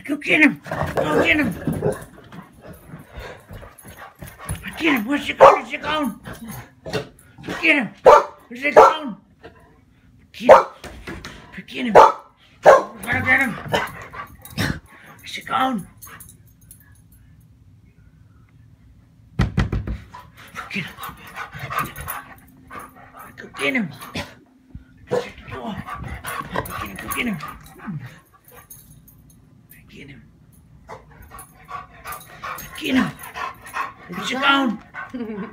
Go get him. Go get him. Get him. Where's he going? Where's he going? Get him. Where's he going? Get him. Get him. Gotta get him. Where's he going? Get him. Go get him. Shut the door. Go get him. Go get him. Get him. Get him. Where's he going?